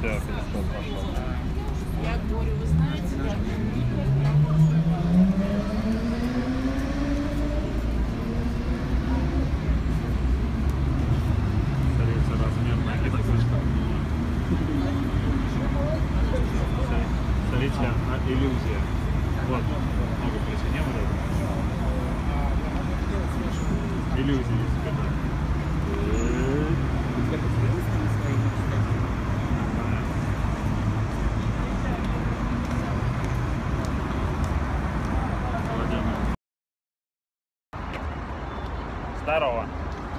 перископ пошел. Я говорю, вы знаете, я... Смотрите, размерная липучка. Смотрите, иллюзия. Вот, ногу притянем вот это. Иллюзия есть какая-то. Здорово.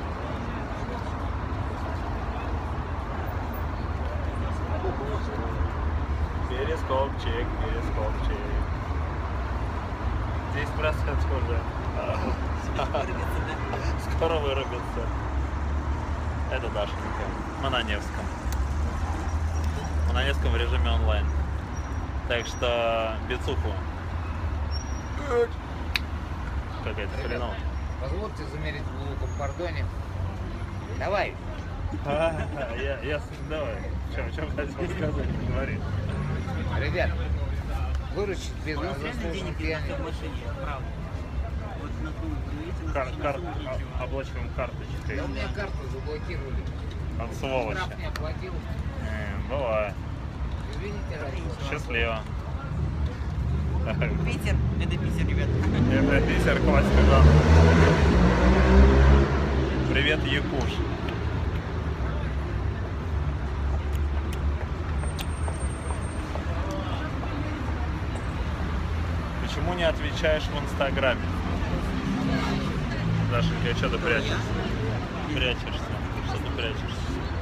Перископчик, перископчик. 10% уже. Скоро вырубится. Это Дашенька. Мы на Невском. Мы на Невском в режиме онлайн. Так что бицуху. Какая-то хреновая. Позвольте замерить в глубоком кордоне. Давай. Давай. Что хотел сказать? Говори. Ребят, выручить без заслуженных пьяных. Оплачиваем карточкой. Да у меня карту заблокировали. Он сволочь. Штраф не оплатил. Бывает. Извините, ради. Счастливо. Питер. Это Питер, ребят. Это Питер, классика, да. Привет, Якуш. Почему не отвечаешь в Инстаграме? Дашенька, что ты прячешься? Прячешься. Что ты прячешься?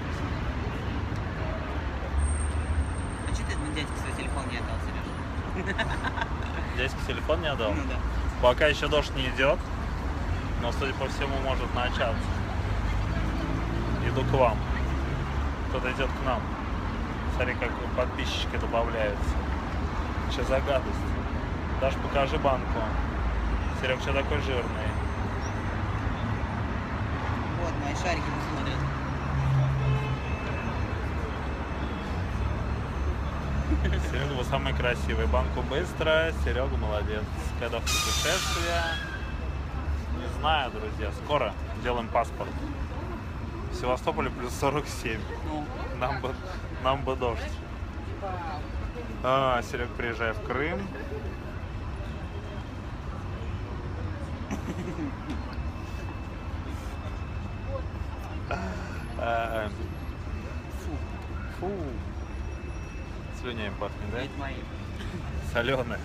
А что ты дядьке свой телефон не отдал, Сереж? Дядька телефон не отдал? Ну да. Пока еще дождь не идет, но, судя по всему, может начаться. Иду к вам. Кто-то идет к нам. Смотри, как подписчики добавляются. Что за гадость? Даш, покажи банку. Серег, что такой жирный? Вот, мои шарики посмотрят. Серега, вы самый красивый. Банку быстро. Серега молодец. Когда в путешествие. Не знаю, друзья. Скоро делаем паспорт. В Севастополе плюс 47. Ну. Нам бы дождь. Серег, приезжай в Крым. Фу. Слюнями пахнет, да? Это мои. Соленые.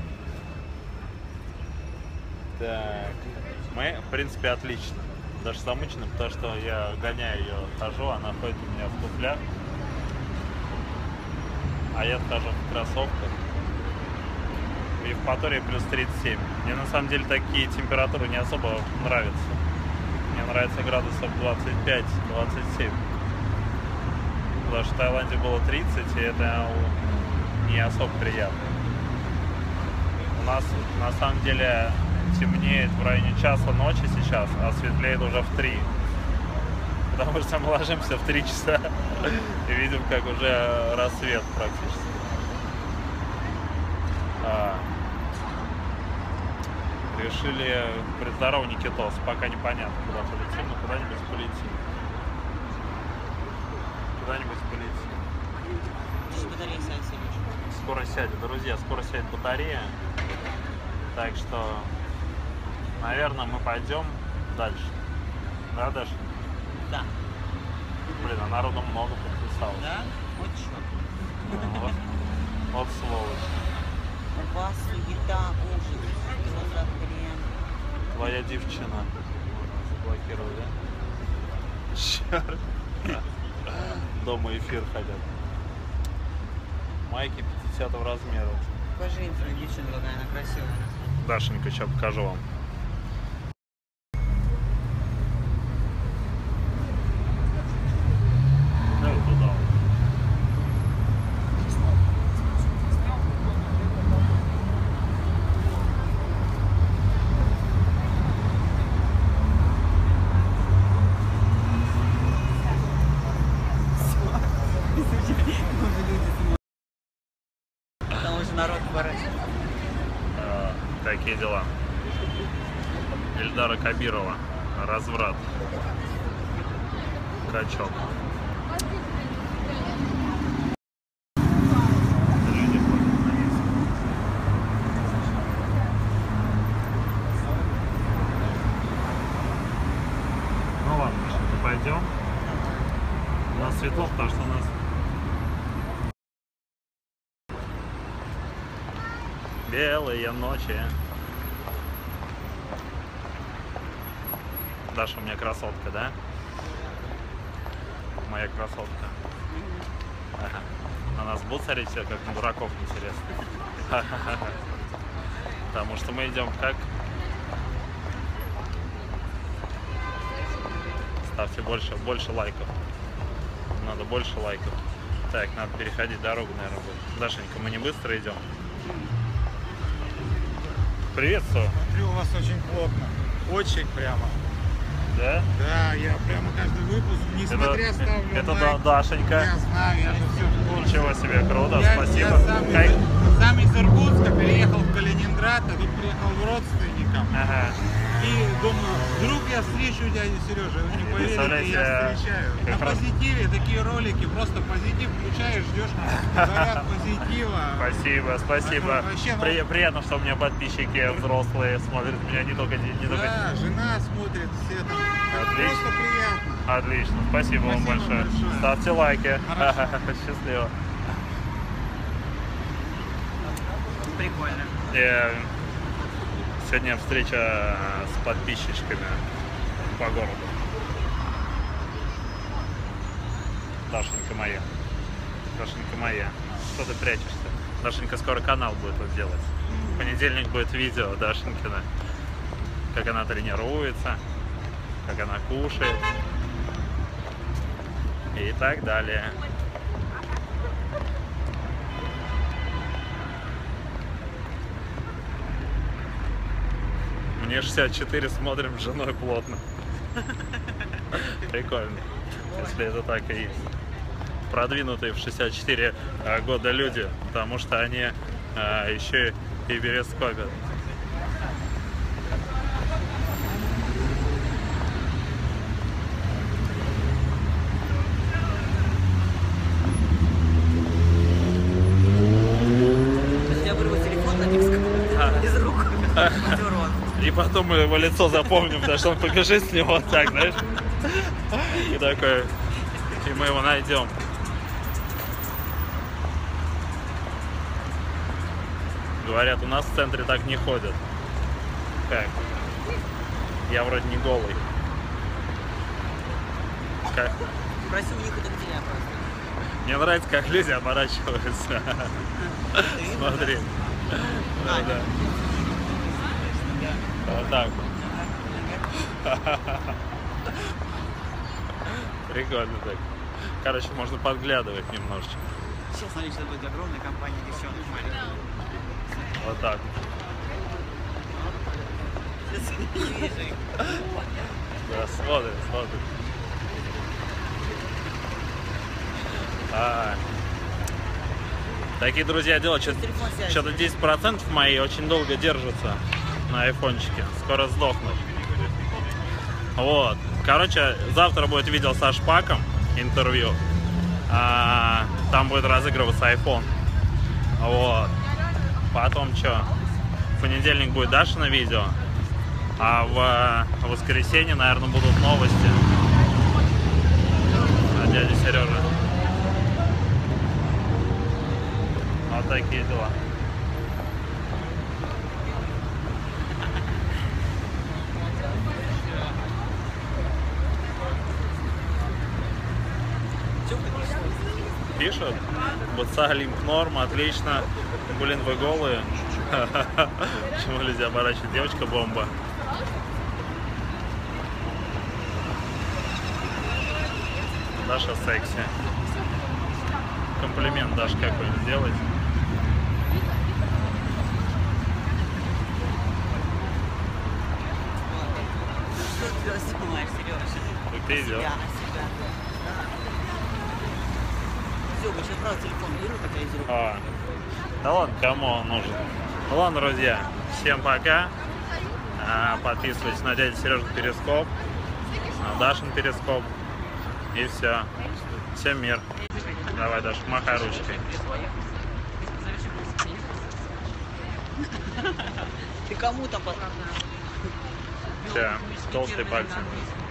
Так. Мы, в принципе, отлично. Даже замучены, потому что я гоняю ее, хожу, она ходит у меня в туфлях. А я хожу в кроссовках. В Евпатории плюс 37. Мне на самом деле такие температуры не особо нравятся. Мне нравится градусов 25-27. Потому что в Таиланде было 30, и это не особо приятно. У нас на самом деле темнеет в районе часа ночи сейчас, а светлеет уже в 3. Потому что мы ложимся в 3 часа и видим, как уже рассвет практически. Решили здорово, Никитос, пока непонятно, куда полетим, но куда-нибудь полетим. Куда-нибудь полетим. Батарея сядет, Сереж. Скоро сядет, друзья, скоро сядет батарея. Так что, наверное, мы пойдем дальше. Да, Даша? Да. Блин, а народу много подписалось. Да? Вот что. Вот сволочь. У вас суета, ужас. Что за хрен? Твоя девчина. Заблокировали, да? Черт. Дома эфир хотят. Майки 50 размера. Покажи им свою девчину, какая она красивая. Дашенька, сейчас покажу вам. Там уже народ поворачивается. Такие дела. Ильдара Кабирова. Разврат. Качок. Люди ходят на них. Ну ладно, что-то пойдем. У нас светло, потому что у нас белые ночи. Даша у меня красотка, да? Моя красотка. Ага. На нас будут смотреть все, как на дураков, интересно. Потому что мы идем как... Ставьте больше лайков. Надо больше лайков. Так, надо переходить дорогу, наверное, будет. Дашенька, мы не быстро идем. Приветствую. Смотрю, у вас очень плотно. Очень прямо. Да? Да, я прямо каждый выпуск, несмотря ставлю Это лайк. Дашенька. Я знаю, я же все в курсе. Ничего себе, круто, Я спасибо. сам из Иркутска переехал в Калининград, а тут приехал к родственникам. Ага. И думаю, вдруг я встречу дядю Сережу. Вы не поверите, Представляете, я встречаю. как На раз- позитиве такие ролики, просто позитив включаешь, ждешь заряд позитива. Спасибо. Вообще, ну, Приятно, что у меня подписчики взрослые смотрят меня, не только... Да, жена смотрит, все там. Отлично. Просто приятно. Отлично, спасибо вам Спасибо большое. большое. Ставьте лайки. Хорошо. Счастливо. Прикольно. Сегодня встреча с подписчиками по городу. Дашенька моя. Дашенька моя. Что ты прячешься? Дашенька скоро канал будет вот делать. В понедельник будет видео Дашенькина. Как она тренируется, как она кушает и так далее. Мне 64, смотрим с женой плотно. Прикольно, если это так и есть. Продвинутые в 64 года люди, потому что они еще и перископят. Я вырву телефон на диск из рук. Урод. И потом мы его лицо запомним, потому что он побежит с него вот так, знаешь. И такой, и мы его найдем. Говорят, у нас в центре так не ходят. Как? Я вроде не голый. Как? Спроси у них это где я просто. Мне нравится, как люди оборачиваются. Смотри. Да. Вот так. Прикольно так. Короче, можно подглядывать немножечко. Сейчас, смотри, что будет огромная компания девчонок маленьких. Вот так. Сейчас не вижу их. Да, смотрим. Такие, друзья, дела. Телефон сядет. Что-то 10% мои очень долго держатся на айфончике. Скоро сдохнут. Вот. Короче, завтра будет видео со Шпаком, интервью. Там будет разыгрываться iPhone. Вот. Потом что? В понедельник будет Дашина видео. А в воскресенье, наверное, будут новости от дяди Сережи. Вот такие дела. Чё ты пишешь? Пишут. БЦА лимп норм, отлично. Блин, вы голые. Почему люди оборачивают? Девочка бомба. Даша секси. Комплимент Даш какой-нибудь сделать. Что ты снимаешь, Сережа? Так ты идешь. Себя. Все, съебываю, сейчас правда телефон беру, такая из рук. А, да ладно, кому он нужен? Ладно, друзья, всем пока. Подписывайтесь на дядю Сережу Перископ, на Дашин Перископ. И все. Всем мир. Давай, Даша, махай ручкой. Ты кому-то Все, толстые пальцы.